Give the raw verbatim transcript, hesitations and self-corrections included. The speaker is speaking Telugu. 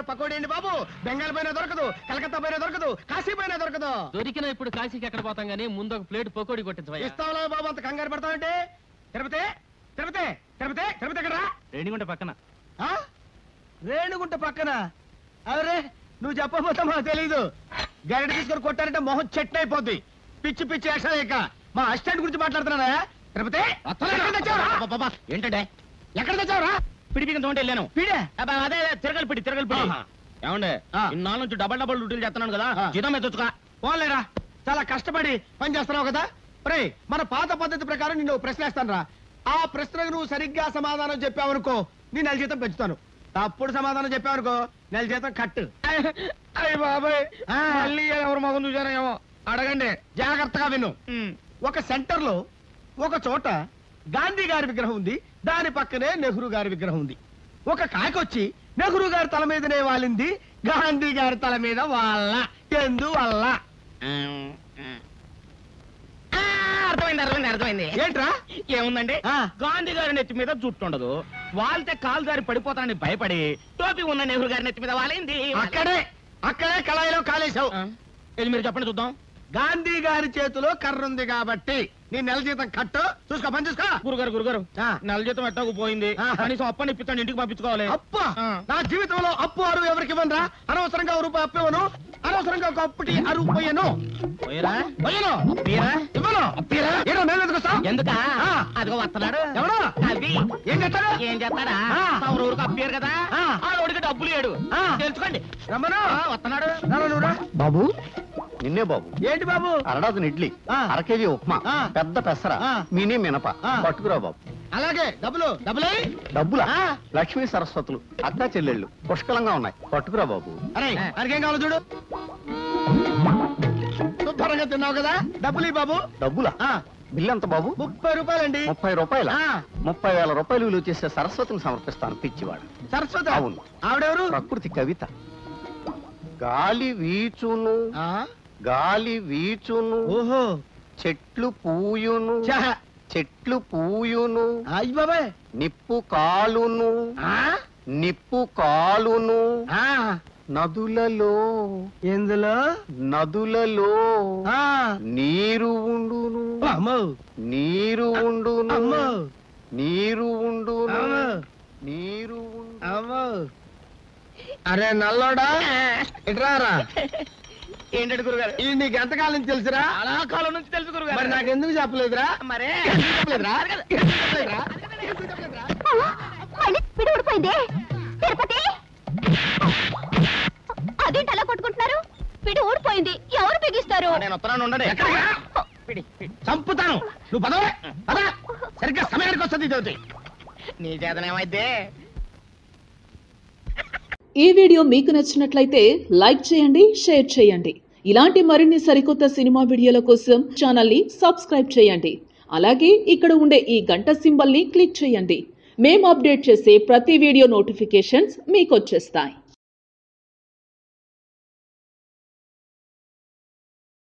పకోడీ అండి బాబు. బెంగాల్ పైన దొరకదు, కలకత్తా పైన దొరకదు, కాశీ పైన దొరకదు. దొరికిన ఇప్పుడు కాశీకి ఎక్కడ పోతాం గానీ ముందు ఒక ప్లేట్ పకోడీ కొట్టించవయ్యా. ఇస్తావులా బాబు, అంత కంగారు పడతావంటే. తిరుపతి తిరుపతి తిరుపతి తిరుపతి ఎక్కడా? రేణిగుంట పక్కన. రేణుగుంట పక్కన? అవరే నువ్వు చెప్పబోతా మాకు తెలీదు. గరిట తీసుకొని కొట్టారంటే మొహం చెట్టు అయిపోద్ది. పిచ్చి పిచ్చి వేషాలేక మా అసిస్టెంట్ గురించి మాట్లాడుతున్నారా? తిరుపతి ఏంటంటే ఎక్కడ తెచ్చావురా? పిడిపికి తోంటే వెళ్ళాను. పిడే అదే తిరగలి పిడి తిరగలి పిడి. ఏమండే ఇన్నాళ్ళ నుంచి డబల్ డబల్ డ్యూటీలు చేస్తున్నాను కదా, జీతం మీద తెచ్చుకో. పోలేరా, చాలా కష్టపడి పని చేస్తున్నావు కదా. రే మన పాత పద్ధతి ప్రకారం నిన్ను ప్రశ్న వేస్తాను రా. ఆ ప్రశ్నకు నువ్వు సరిగ్గా సమాధానం చెప్పావనుకో నీ నెల జీతం పెంచుతాను. తప్పుడు సమాధానం చెప్పావనుకో నెల జీతం కట్టు. అయ్య బాబాయ్, మళ్ళీ ఎవరు మగం చూసారేమో. అడగండి, జాగ్రత్తగా విను. ఒక సెంటర్ లో ఒక చోట గాంధీ గారి విగ్రహం ఉంది, దాని పక్కనే నెహ్రూ గారి విగ్రహం ఉంది. ఒక కాకొచ్చి నెహ్రూ గారి తల మీదనే వాలింది, గాంధీ గారి తల మీద వాళ్ళ ఎందువల్ల? అర్థమైంది అర్థమైంది అర్థమైంది. ఏంట్రా? ఏముందండి, గాంధీ గారి నెత్తి మీద జుట్టు ఉండదు, వాళ్తే కాలు దారి పడిపోతానని భయపడి టోపీ ఉన్న నెహ్రూ గారి నెత్తి మీద వాలింది. అక్కడే అక్కడే కళాయిలో కాలేశావు. ఇది మీరు చెప్పండి చూద్దాం. గాంధీ గారి చేతిలో కర్ర ఉంది కాబట్టి నీ నెల జీతం కట్టు. చూసుకో, పని చూసుకో. గురుగారు గురుగారు నెల జీతం ఎట్టాకు పోయింది, కనీసం అప్పని ఇప్పించండి, ఇంటికి పంపించుకోవాలి. అప్ప నా జీవితంలో అప్పు అరువు ఎవరికి ఇవ్వనరా. అనవసరంగా ఒక రూపాయి అప్పు ఇవ్వను, అనవసరంగా ఒక అప్పుటి అరువు పోయాను. ఎందుక అదిగో వస్తున్నాడు. ఎవరు? అది ఏం చేస్తాడు? ఏం చేస్తాడా? ఊరికి అప్పారు కదా, ఆ ఊరికి డబ్బులు లేడు, తెలుసుకోండి. రమ్మను, వస్తున్నాడు. బాబు నిన్నే బాబు. ఏంటి బాబు? అరడాజన్ ఇడ్లీ, అర కేజీ ఉప్మా, పెద్ద పెసర, మినీ మినప పట్టుకురా బాబు. అలాగే డబ్బులు. డబ్బులే డబ్బులా? లక్ష్మీ సరస్వతులు అక్కా చెల్లెళ్ళు పుష్కలంగా ఉన్నాయి, పట్టుకురా బాబు. అరే అరికేం కావాలో చూడు. శుభ్రంగా తిన్నావు కదా, డబ్బులు బాబు. డబ్బులా? బిల్లు ఎంత బాబు? ముప్పై రూపాయలండి. ముప్పై రూపాయల? ముప్పై వేల రూపాయలు విలువ చేసే సరస్వతిని సమర్పిస్తాను పిచ్చివాడు. సరస్వతి? అవును. ఆవిడెవరు? ప్రకృతి కవిత. గాలి వీచును గాలి వీచును, ఓహో, చెట్లు పూయును చెట్లు పూయును, అయ్య బాబాయ్, నిప్పు కాలును నిప్పు కాలును, నదులలో ఎందులో నదులలో నీరు ఉండును నీరు ఉండును నీరు ఉండును నీరు ఉండు. అరే నల్లోడా, ఇట్రారా. ఏంటంటే గురుగారు, ఇది నీకు ఎంతకాలం నుంచి తెలుసురా? చాలా కాలం నుంచి తెలుసు గురుగారు. మరి నాకెందుకు చెప్పలేదురా? మరే ఊడిపోయింది. తిరుపతి అదేంటి అలా కొట్టుకుంటున్నారు? పిడి ఊడిపోయింది, ఎవరు బిగిస్తారు? నేను వస్తున్నాను, ఉండండి. చంపుతాను. నువ్వు పదవే పద, సరిగ్గా సమయానికి వస్తుంది చదువుతి. నీ చేతనేమైతే. ఈ వీడియో మీకు నచ్చినట్లయితే లైక్ చేయండి, షేర్ చేయండి. ఇలాంటి మరిన్ని సరికొత్త సినిమా వీడియోల కోసం ఛానల్ ని సబ్స్క్రైబ్ చేయండి. అలాగే ఇక్కడ ఉండే ఈ గంట సింబల్ ని క్లిక్ చేయండి. మేము అప్డేట్ చేసే ప్రతి వీడియో నోటిఫికేషన్స్ మీకు వచ్చేస్తాయి.